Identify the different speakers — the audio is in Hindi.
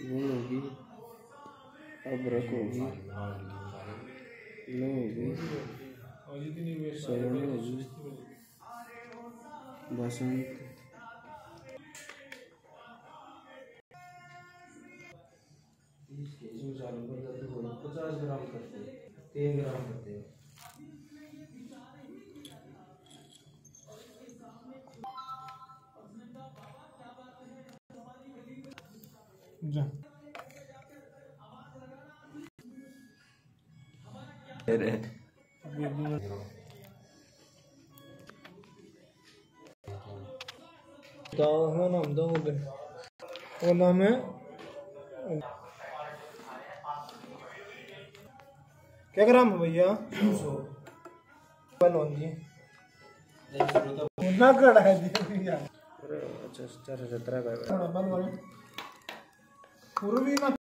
Speaker 1: नून होगी, अदरक होगी, लौंग होगी, सौंफ होगी, बसंत,
Speaker 2: इसमें चालू कर देते हो 50 ग्राम करते 3 ग्राम करते हो जा तो है नाम दो वो नाम है क्या ग्राम है भैया 200 जी ना कड़ा है जी
Speaker 1: अच्छा 17 का
Speaker 2: पूर्वी